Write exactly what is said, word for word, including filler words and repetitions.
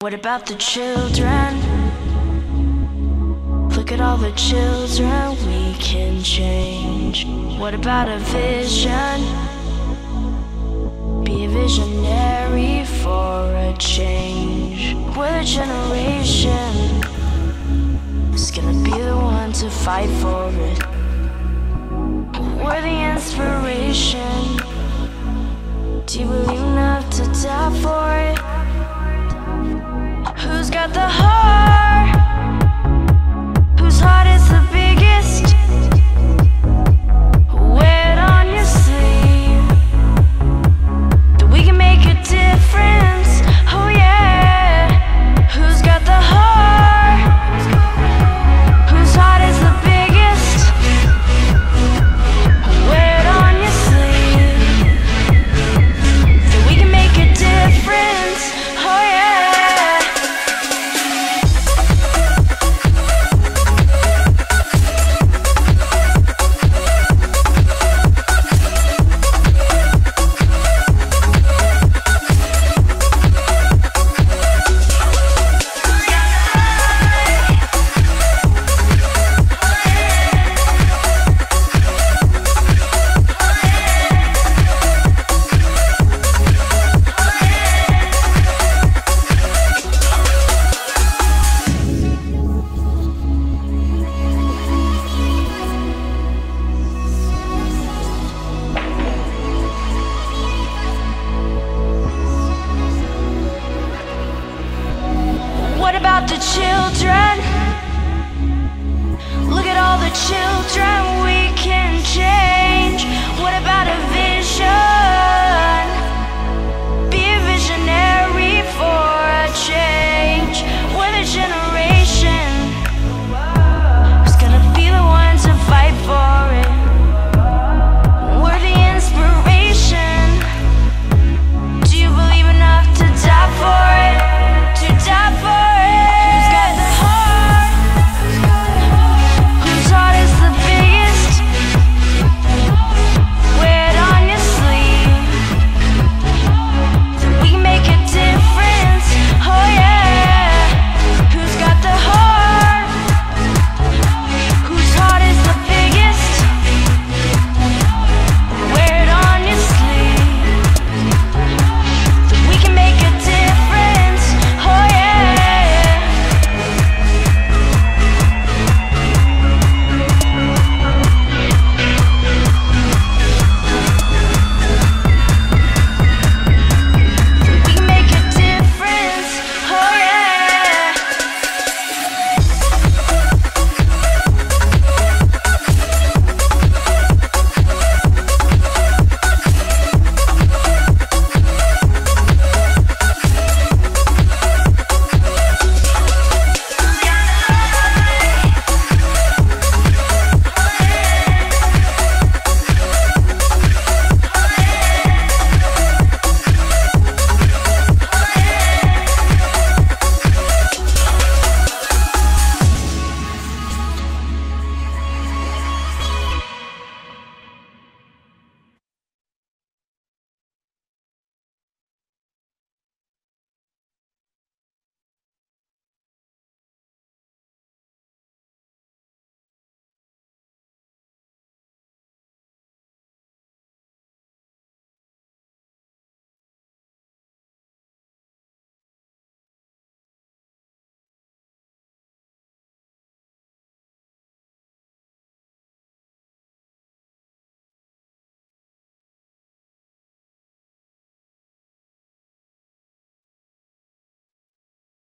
What about the children? Look at all the children we can change. What about a vision? Be a visionary for a change. We're the generation that's gonna be the one to fight for it. We're the inspiration. Do you believe enough to die for it? Who's got the heart? Whose heart is the biggest? Wear it on your sleeve, that we can make a difference. Oh yeah. Who's got the heart? Whose heart is the biggest? Wear it on your sleeve, that we can make a difference. Oh yeah. What about the children? Look at all the children we can change.